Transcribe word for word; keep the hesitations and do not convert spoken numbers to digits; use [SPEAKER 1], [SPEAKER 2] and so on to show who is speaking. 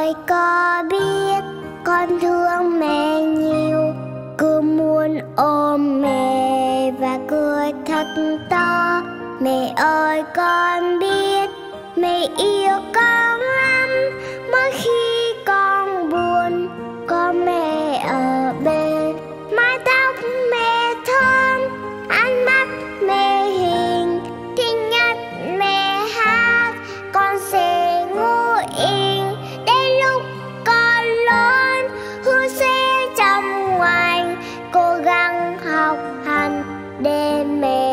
[SPEAKER 1] ơi có biết con thương mẹ nhiều, cứ muốn ôm mẹ và cười thật to. Mẹ ơi con biết mẹ yêu con lắm, mỗi khi con buồn có mẹ ở bên. Mái tóc mẹ thơm, ánh mắt mẹ hiền, tiếng nhắc mẹ hát con sẽ ngủ yên. Đến lúc con lớn hứa sẽ chăm ngoan, cố gắng học hành để mẹ